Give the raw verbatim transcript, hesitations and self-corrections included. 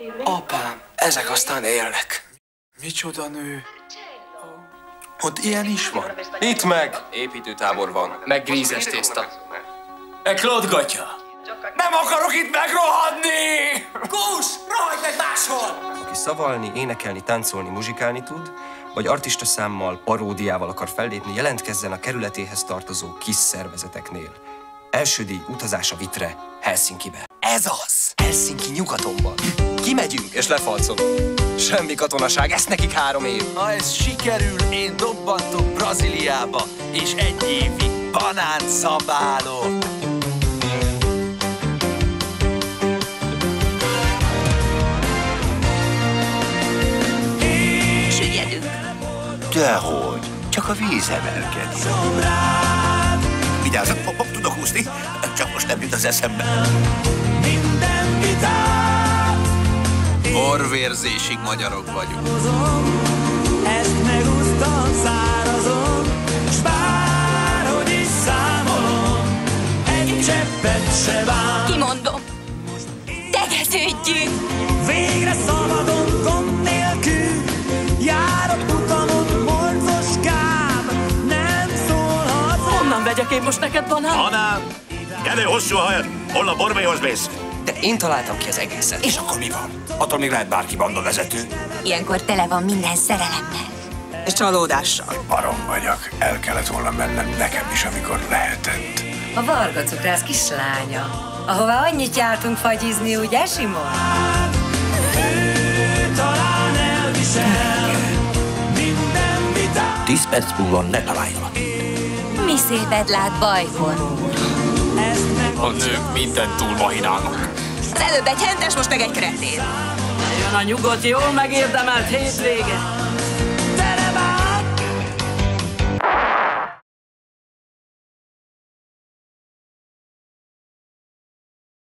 Apám, ezek aztán élnek. Micsoda nő. Ott ilyen is van? Itt meg építőtábor van, meg grízes tészta. E Claude gatya. Nem akarok itt megrohadni! Kús, rohadj meg máshol! Aki szavalni, énekelni, táncolni, muzsikálni tud, vagy artista számmal, paródiával akar fellépni, jelentkezzen a kerületéhez tartozó kis szervezeteknél. Első díj utazás a Vitre, Helsinkibe. Ez az! Helsinki nyugaton van. Kimegyünk és lefalcolunk. Semmi katonaság, ez nekik három év. Ha ez sikerül, én dobbantok Brazíliába, és egy évig banánt szabálok. Süllyedünk. Dehogy, csak a víz emelkedik. Vigyázzat, pop, pop, tudok úszni, csak most nem jut az eszembe. Minden vitát orvérzésig magyarok vagyunk. Ezt megúsztam szárazon, s bárhogy is számolom, egy cseppet se bán. Kimondom, tegeződjünk! Végre szabadon gond nélkül, járok utamon, morcoskám, nem szólhatsz. Honnan vegyek én most neked banán? Anám, gyere, hosszú a hajad, hol a borméhoz mész? De én találtam ki az egészet. És akkor mi van? Attól még lehet bárki bandavezető. Ilyenkor tele van minden szerelemmel. És csalódással. Barom vagyok, el kellett volna mennem nekem is, amikor lehetett. A Varga cukrász kislánya, ahová annyit jártunk fagyizni, ugye, Simon? Ő talán elvisel minden vitát. Tíz perc múlva ne találjalak. Mi szépet lát Bajkon úr. A nők mindent túl mahinálnak. Az előbb egy hentes, most meg egy kretén. Jön a nyugodt, jól megérdemelt hétvége.